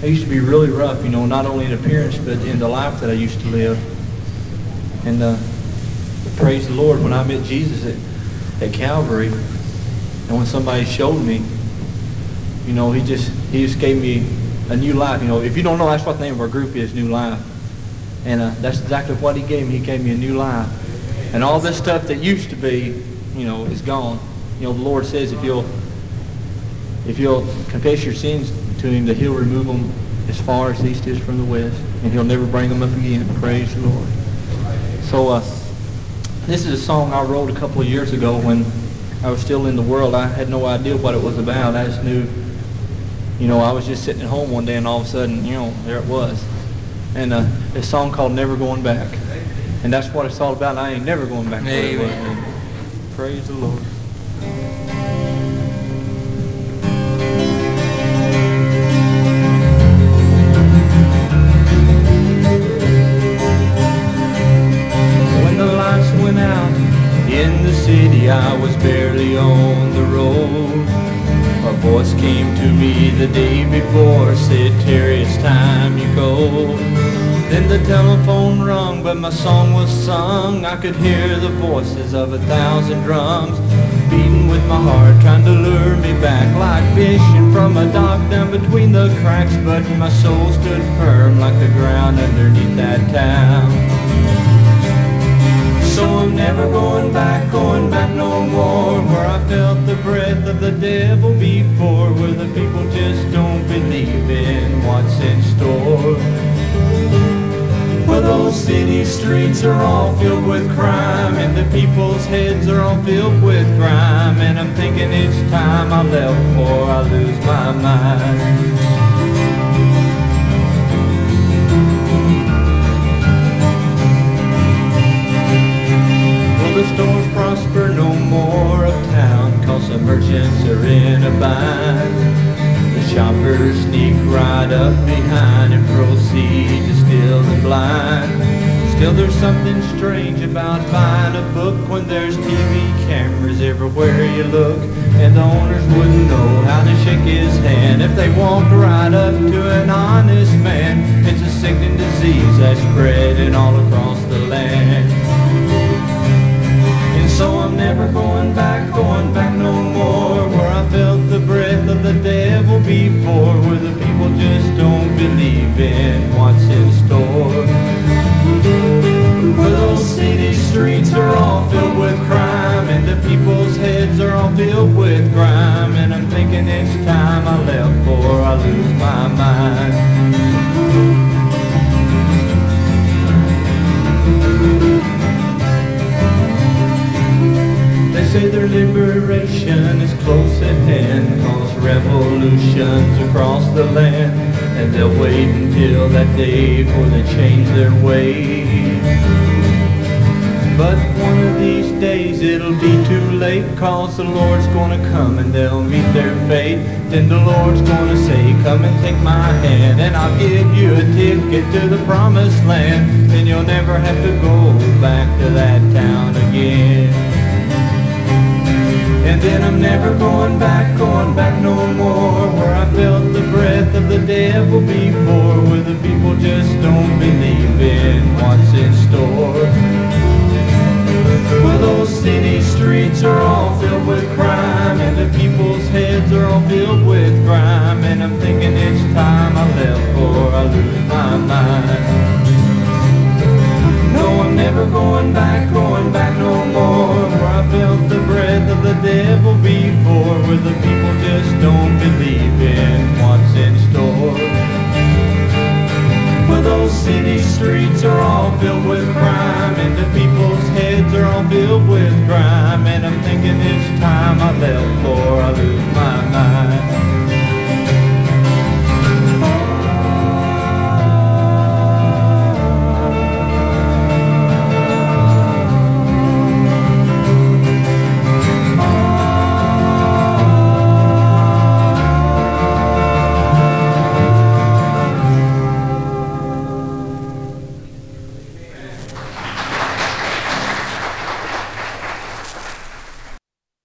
I used to be really rough, you know, not only in appearance, but in the life that I used to live. And praise the Lord, when I met Jesus at Calvary, and when somebody showed me, you know, he just gave me a new life. You know, if you don't know, that's what the name of our group is, New Life. And that's exactly what he gave me. He gave me a new life. And all this stuff that used to be, you know, is gone. You know, the Lord says if you'll confess your sins to him, that he'll remove them as far as the east is from the west, and he'll never bring them up again. Praise the Lord. So this is a song I wrote a couple of years ago when I was still in the world. I had no idea what it was about. I just knew, you know, I was just sitting at home one day, and all of a sudden, you know, there it was. And a song called Never Going Back. And that's what it's all about. I ain't never going back to where it was. Praise the Lord. When the lights went out in the city, I was barely on the road. A voice came to me the day before, said, Terry, it's time you go. Then the telephone rung, but my song was sung. I could hear the voices of 1,000 drums beating with my heart, trying to lure me back like fishing from a dock down between the cracks. But my soul stood firm like the ground underneath that town. So I'm never going back no more, where I felt the breath of the devil before, where the people just don't believe in what's in store. For those city streets are all filled with crime, and the people's heads are all filled with grime, and I'm thinking it's time I left before I lose my mind. The stores prosper no more uptown, 'cause the merchants are in a bind. The shoppers sneak right up behind and proceed to steal and blind. Still there's something strange about buying a book when there's TV cameras everywhere you look, and the owners wouldn't know how to shake his hand if they walked right up to an honest man. It's a sickening disease that's spreading all across the land. So I'm never going back no more, where I felt the breath of the devil before, where the people just don't believe in what's in store. Where those city streets are all filled with crime, and the people's heads are all filled with grime, and I'm thinking it's time I left before I lose my mind. Say their liberation is close at hand, 'cause revolutions across the land, and they'll wait until that day before they change their ways. But one of these days it'll be too late, 'cause the Lord's gonna come and they'll meet their fate. Then the Lord's gonna say, come and take my hand, and I'll give you a ticket to the promised land. Then you'll never have to go back to that town again. And then I'm never going back no more, where I felt the breath of the devil before, where the people just don't believe in what's in store. Well, those city streets are all filled with crime, and the people's heads are all filled with grime, and I'm thinking it's time I left before I lose my mind. No, I'm never going back no more, where I felt the breath of the devil before, where the people just don't believe in what's in store. For those city streets are all filled with crime, and the people's heads are all filled with grime, and I'm thinking it's time I left